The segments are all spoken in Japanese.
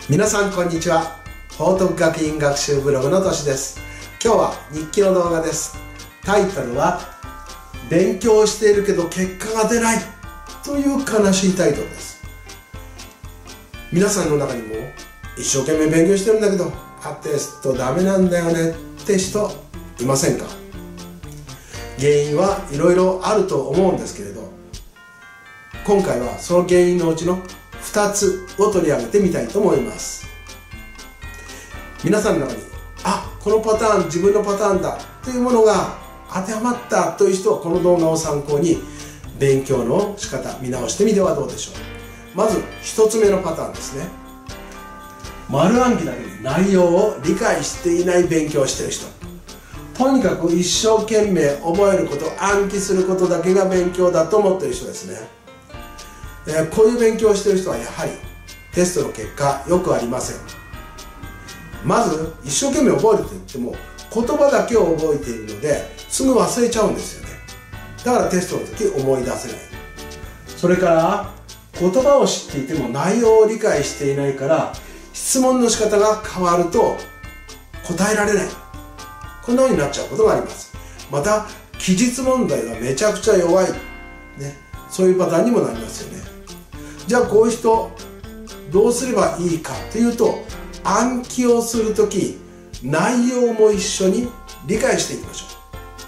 皆さんこんにちは。報徳学院学習ブログのとしです。今日は日記の動画です。タイトルは勉強しているけど結果が出ないという悲しいタイトルです。皆さんの中にも一生懸命勉強してるんだけどテストダメなんだよねって人いませんか？原因はいろいろあると思うんですけれど、今回はその原因のうちの2つを取り上げてみたいと思います。皆さんの中にこのパターン自分のパターンだというものが当てはまったという人はこの動画を参考に勉強の仕方見直してみてはどうでしょう。まず1つ目のパターンですね。丸暗記だけで内容を理解していない勉強をしている人、とにかく一生懸命覚えること、暗記することだけが勉強だと思っている人ですね。こういう勉強をしている人はやはりテストの結果よくありません。まず一生懸命覚えると言っても言葉だけを覚えているのですぐ忘れちゃうんですよね。だからテストの時思い出せない。それから言葉を知っていても内容を理解していないから質問の仕方が変わると答えられない、こんな風になっちゃうことがあります。また記述問題がめちゃくちゃ弱い、そういうパターンにもなりますよね。じゃあこういう人どうすればいいかというと、暗記をするとき内容も一緒に理解していきましょ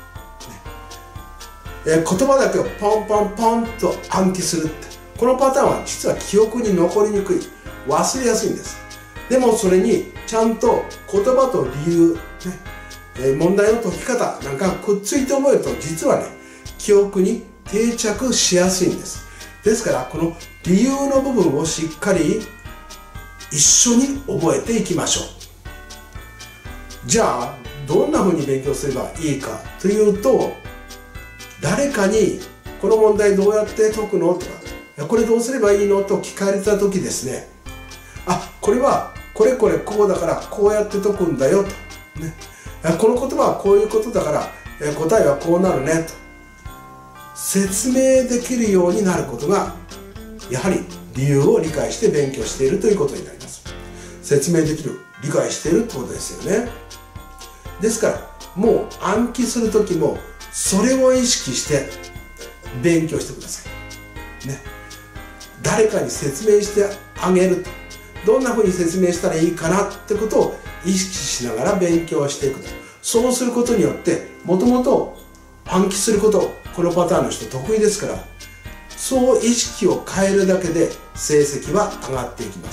う。言葉だけをポンポンポンと暗記するって、このパターンは実は記憶に残りにくい、忘れやすいんです。でもそれにちゃんと言葉と理由、問題の解き方なんかくっついて覚えると実は記憶に定着しやすいんです。ですからこの理由の部分をしっかり一緒に覚えていきましょう。じゃあどんなふうに勉強すればいいかというと、誰かにこの問題どうやって解くのとか、これどうすればいいのと聞かれた時ですね、これはこれこれこうだからこうやって解くんだよと、この言葉はこういうことだから答えはこうなるねと説明できるようになることが、やはり理由を理解して勉強しているということになります。説明できる、理解しているってことですよね。ですからもう暗記する時もそれを意識して勉強してください、誰かに説明してあげると、どんなふうに説明したらいいかなってことを意識しながら勉強していくと。そうすることによってもともと暗記すること、このパターンの人得意ですから、そう意識を変えるだけで成績は上がっていきます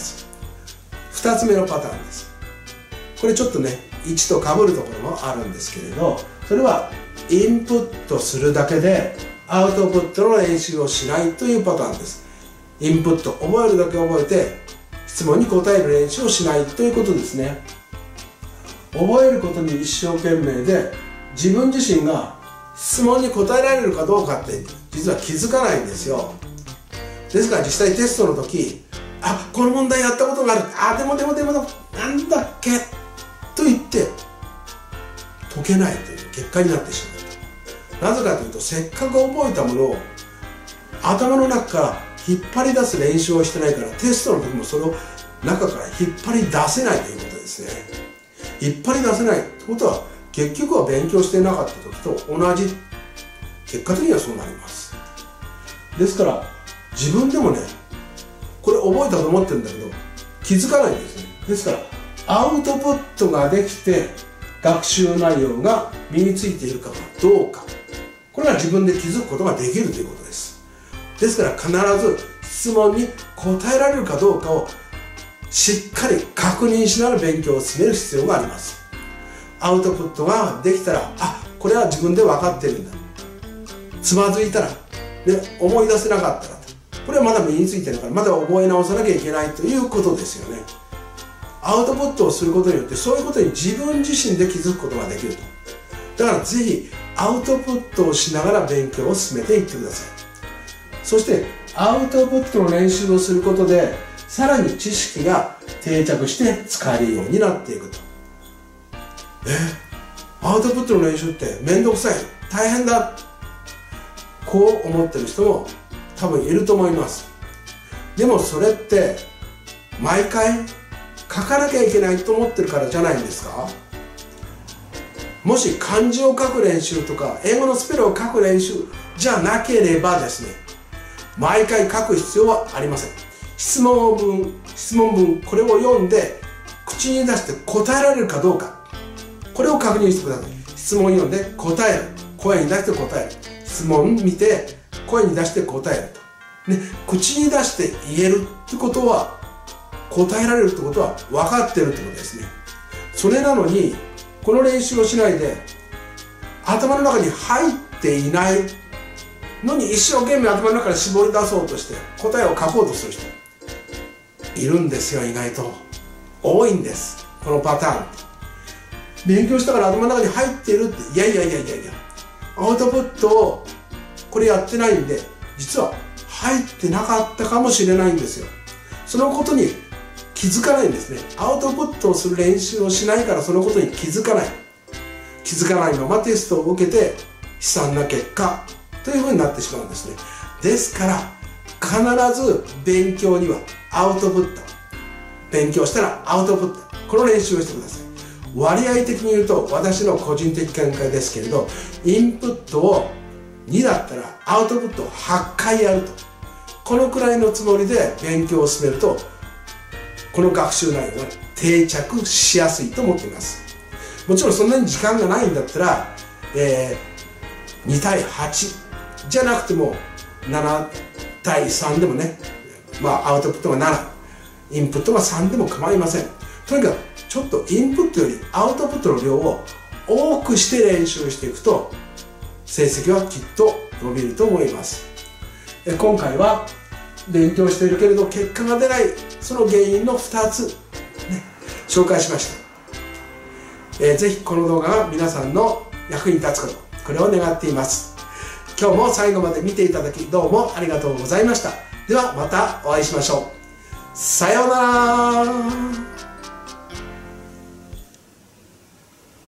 。2つ目のパターンです。これちょっと1とかぶるところもあるんですけれど、それはインプットするだけでアウトプットの練習をしないというパターンです。インプット、覚えるだけ覚えて質問に答える練習をしないということですね。覚えることに一生懸命で自分自身が質問に答えられるかどうかって実は気づかないんですよ。ですから実際テストの時この問題やったことがある、でもなんだっけと言って解けないという結果になってしまう。なぜかというと、せっかく覚えたものを頭の中から引っ張り出す練習をしてないから、テストの時もそれを中から引っ張り出せないということですね。引っ張り出せないってことは結局は勉強してなかった時と同じ、結果的にはそうなります。ですから自分でもこれ覚えたと思ってるんだけど気づかないんですね。ですからアウトプットができて学習内容が身についているかどうか、これは自分で気づくことができるということです。ですから必ず質問に答えられるかどうかをしっかり確認しながら勉強を進める必要があります。アウトプットができたらこれは自分で分かってるんだ、つまずいたら、思い出せなかったら、これはまだ身についてるからまだ覚え直さなきゃいけないということですよね。アウトプットをすることによってそういうことに自分自身で気づくことができると。だからぜひアウトプットをしながら勉強を進めていってください。そしてアウトプットの練習をすることでさらに知識が定着して使えるようになっていくと。アウトプットの練習ってめんどくさい、大変だ、こう思ってる人も多分いると思います。でもそれって毎回書かなきゃいけないと思ってるからじゃないんですか？もし漢字を書く練習とか英語のスペルを書く練習じゃなければですね、毎回書く必要はありません。質問文これを読んで口に出して答えられるかどうか、これを確認してください。質問を読んで答える、声に出して答える、質問見て声に出して答えると、ね、口に出して言えるってことは、答えられるってことは分かってるってことですね。それなのにこの練習をしないで頭の中に入っていないのに一生懸命頭の中から絞り出そうとして答えを書こうとする人いるんですよ。意外と多いんです、このパターン。勉強したから頭の中に入っているって、いやアウトプットをこれやってないんで実は入ってなかったかもしれないんですよ。そのことに気づかないんですね。アウトプットをする練習をしないからそのことに気づかないままテストを受けて悲惨な結果というふうになってしまうんですね。ですから必ず勉強にはアウトプット、勉強したらアウトプット、この練習をしてください。割合的に言うと私の個人的見解ですけれど、インプットを2だったらアウトプットを8回やると、このくらいのつもりで勉強を進めるとこの学習内容が定着しやすいと思っています。もちろんそんなに時間がないんだったら、2対8じゃなくても7対3でもね、アウトプットが7、インプットが3でも構いません。とにかくちょっとインプットよりアウトプットの量を多くして練習していくと成績はきっと伸びると思います。今回は勉強しているけれど結果が出ないその原因の2つ、紹介しました。ぜひこの動画が皆さんの役に立つこと、これを願っています。今日も最後まで見ていただきどうもありがとうございました。ではまたお会いしましょう。さようなら。